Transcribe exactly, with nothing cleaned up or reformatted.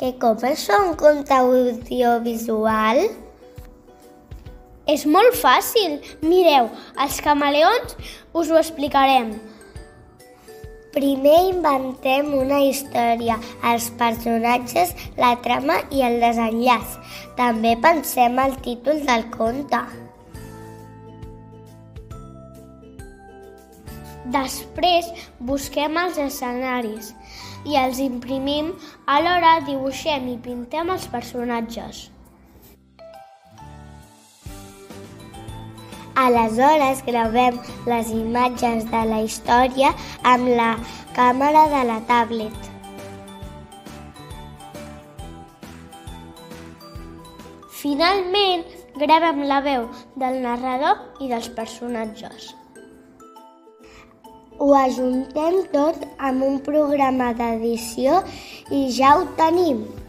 que comença un conte audiovisual? És molt fàcil. Mireu, els camaleons us ho explicarem. Primer inventem una història, els personatges, la trama i el desenllaç. També pensem el títol del conte. Després busquem els escenaris i els imprimim, alhora dibuixem i pintem els personatges. Aleshores gravem les imatges de la història amb la càmera de la tablet. Finalment, gravem la veu del narrador i dels personatges. Ho ajuntem tot amb un programa d'edició i ja ho tenim.